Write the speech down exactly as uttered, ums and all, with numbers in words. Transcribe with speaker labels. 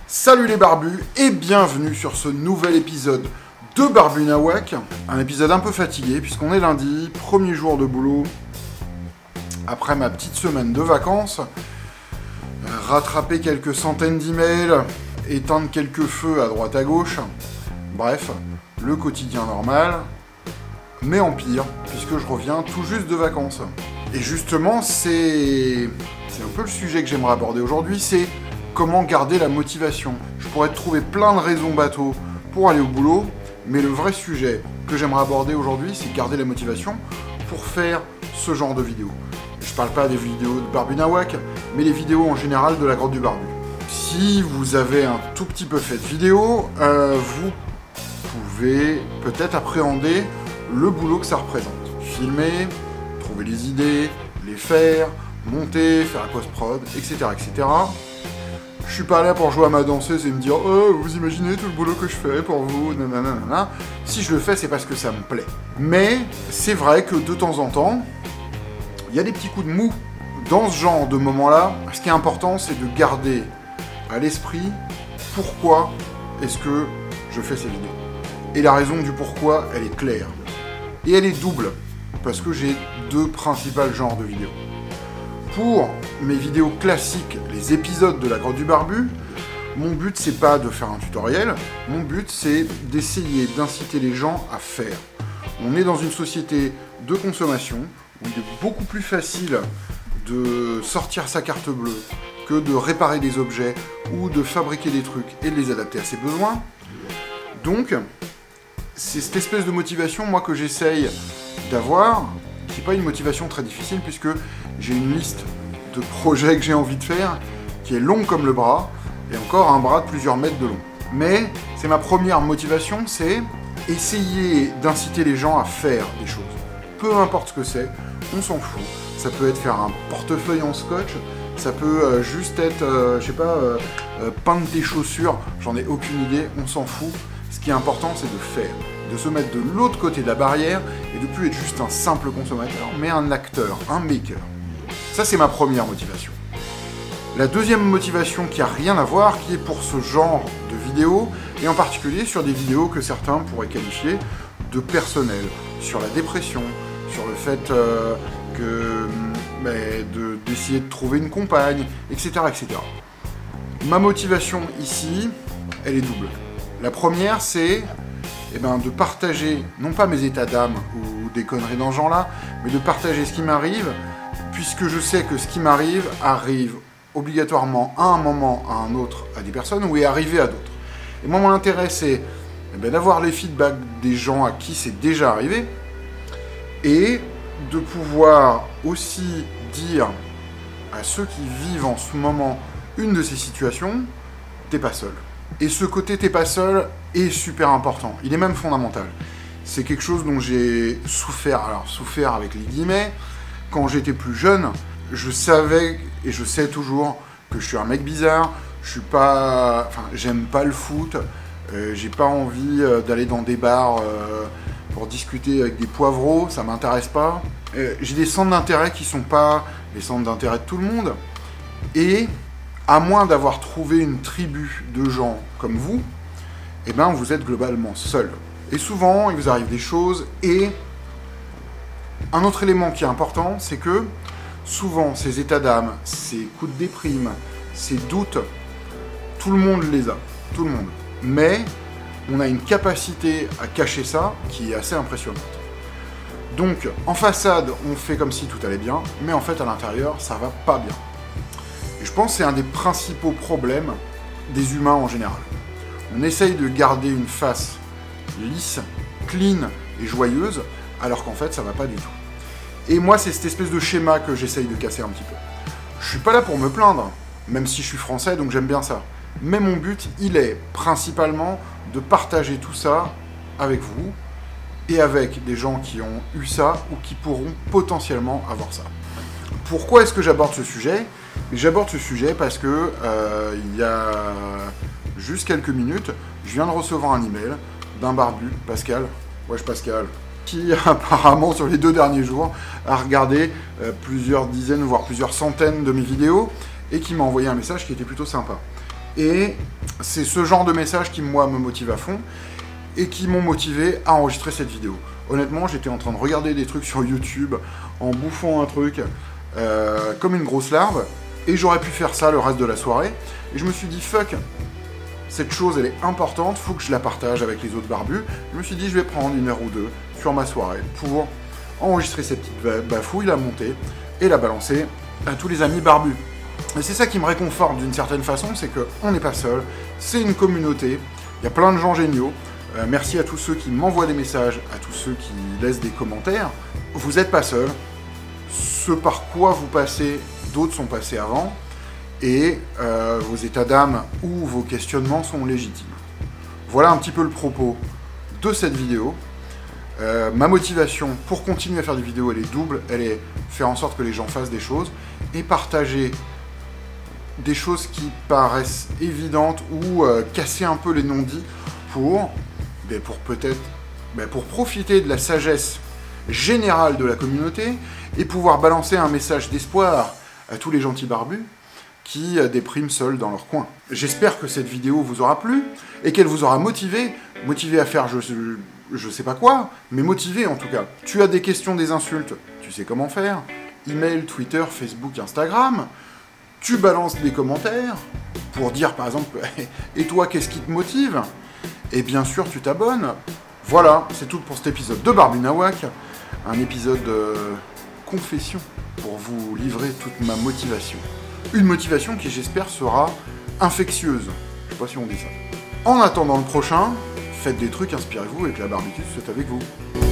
Speaker 1: Salut les barbus et bienvenue sur ce nouvel épisode de Barbu Nawak. Un épisode un peu fatigué puisqu'on est lundi, premier jour de boulot après ma petite semaine de vacances. Rattraper quelques centaines d'emails, éteindre quelques feux à droite à gauche. Bref, le quotidien normal, mais en pire puisque je reviens tout juste de vacances. Et justement, c'est c'est un peu le sujet que j'aimerais aborder aujourd'hui, c'est comment garder la motivation. Je pourrais te trouver plein de raisons bateaux pour aller au boulot, mais le vrai sujet que j'aimerais aborder aujourd'hui, c'est garder la motivation pour faire ce genre de vidéos. Je parle pas des vidéos de Barbu Nawak, mais les vidéos en général de la grotte du barbu. Si vous avez un tout petit peu fait de vidéos, euh, vous pouvez peut-être appréhender le boulot que ça représente. Filmer, trouver les idées, les faire, monter, faire la post-prod, et cetera, et cetera. Je suis pas là pour jouer à ma danseuse et me dire « Oh, vous imaginez tout le boulot que je fais pour vous, nanana, nanana. » Si je le fais, c'est parce que ça me plaît. Mais c'est vrai que de temps en temps, il y a des petits coups de mou. Dans ce genre de moment-là, ce qui est important, c'est de garder à l'esprit pourquoi est-ce que je fais ces vidéos. Et la raison du pourquoi, elle est claire. Et elle est double, parce que j'ai deux principaux genres de vidéos. Pour mes vidéos classiques, les épisodes de la grotte du barbu, mon but c'est pas de faire un tutoriel, mon but c'est d'essayer d'inciter les gens à faire. On est dans une société de consommation où il est beaucoup plus facile de sortir sa carte bleue que de réparer des objets ou de fabriquer des trucs et de les adapter à ses besoins. Donc, c'est cette espèce de motivation, moi, que j'essaye d'avoir, qui n'est pas une motivation très difficile puisque j'ai une liste de projets que j'ai envie de faire qui est longue comme le bras et encore un bras de plusieurs mètres de long. Mais c'est ma première motivation, c'est essayer d'inciter les gens à faire des choses. Peu importe ce que c'est, on s'en fout. Ça peut être faire un portefeuille en scotch, ça peut euh, juste être, euh, je sais pas, euh, euh, peindre tes chaussures, j'en ai aucune idée, on s'en fout. Ce qui est important, c'est de faire, de se mettre de l'autre côté de la barrière et de plus être juste un simple consommateur, mais un acteur, un maker. Ça, c'est ma première motivation. La deuxième motivation qui n'a rien à voir, qui est pour ce genre de vidéos, et en particulier sur des vidéos que certains pourraient qualifier de personnelles, sur la dépression, sur le fait euh, que, bah, de, d'essayer de trouver une compagne, et cetera, et cetera. Ma motivation ici, elle est double. La première, c'est eh ben, de partager, non pas mes états d'âme ou des conneries dans ce genre-là, mais de partager ce qui m'arrive, puisque je sais que ce qui m'arrive arrive obligatoirement à un moment, à un autre, à des personnes, ou est arrivé à d'autres. Et moi, mon intérêt, c'est eh ben, d'avoir les feedbacks des gens à qui c'est déjà arrivé, et de pouvoir aussi dire à ceux qui vivent en ce moment une de ces situations, t'es pas seul. Et ce côté t'es pas seul est super important, il est même fondamental. C'est quelque chose dont j'ai souffert, alors souffert avec les guillemets, quand j'étais plus jeune, je savais, et je sais toujours, que je suis un mec bizarre, je suis pas... Enfin, j'aime pas le foot, euh, j'ai pas envie euh, d'aller dans des bars euh, pour discuter avec des poivreaux, ça m'intéresse pas. Euh, j'ai des centres d'intérêt qui sont pas les centres d'intérêt de tout le monde, et à moins d'avoir trouvé une tribu de gens comme vous, eh ben vous êtes globalement seul. Et souvent, il vous arrive des choses, et un autre élément qui est important, c'est que souvent, ces états d'âme, ces coups de déprime, ces doutes, tout le monde les a, tout le monde. Mais on a une capacité à cacher ça qui est assez impressionnante. Donc, en façade, on fait comme si tout allait bien, mais en fait, à l'intérieur, ça va pas bien. Et je pense que c'est un des principaux problèmes des humains en général. On essaye de garder une face lisse, clean et joyeuse, alors qu'en fait, ça va pas du tout. Et moi, c'est cette espèce de schéma que j'essaye de casser un petit peu. Je suis pas là pour me plaindre, même si je suis français, donc j'aime bien ça. Mais mon but, il est principalement de partager tout ça avec vous, et avec des gens qui ont eu ça, ou qui pourront potentiellement avoir ça. Pourquoi est-ce que j'aborde ce sujet ? J'aborde ce sujet parce que, euh, il y a juste quelques minutes, je viens de recevoir un email d'un barbu, Pascal, wesh Pascal, qui apparemment sur les deux derniers jours a regardé euh, plusieurs dizaines, voire plusieurs centaines de mes vidéos, et qui m'a envoyé un message qui était plutôt sympa. Et c'est ce genre de message qui, moi, me motive à fond et qui m'ont motivé à enregistrer cette vidéo. Honnêtement, j'étais en train de regarder des trucs sur YouTube, en bouffant un truc euh, comme une grosse larve, et j'aurais pu faire ça le reste de la soirée. Et je me suis dit, fuck, cette chose, elle est importante, faut que je la partage avec les autres barbus. Je me suis dit, je vais prendre une heure ou deux sur ma soirée pour enregistrer cette petite bafouille, la monter et la balancer à tous les amis barbus. Et c'est ça qui me réconforte d'une certaine façon, c'est qu'on n'est pas seul, c'est une communauté, il y a plein de gens géniaux. Euh, merci à tous ceux qui m'envoient des messages, à tous ceux qui laissent des commentaires. Vous n'êtes pas seul, ce par quoi vous passez, d'autres sont passés avant, et euh, vos états d'âme ou vos questionnements sont légitimes. Voilà un petit peu le propos de cette vidéo. Euh, ma motivation pour continuer à faire des vidéos, elle est double. Elle est faire en sorte que les gens fassent des choses et partager des choses qui paraissent évidentes ou euh, casser un peu les non-dits pour, ben, pour peut-être ben, pour profiter de la sagesse générale de la communauté et pouvoir balancer un message d'espoir à tous les gentils barbus qui euh, dépriment seuls dans leur coin. J'espère que cette vidéo vous aura plu et qu'elle vous aura motivé, motivé à faire je, je sais pas quoi, mais motivé en tout cas. Tu as des questions, des insultes, tu sais comment faire. Email, Twitter, Facebook, Instagram. Tu balances des commentaires pour dire par exemple « Et toi, qu'est-ce qui te motive ?» Et bien sûr, tu t'abonnes. Voilà, c'est tout pour cet épisode de Barbunawak. Un épisode de confession pour vous livrer toute ma motivation. Une motivation qui, j'espère, sera infectieuse. Je sais pas si on dit ça. En attendant le prochain, faites des trucs, inspirez-vous et que la barbitude soit avec vous.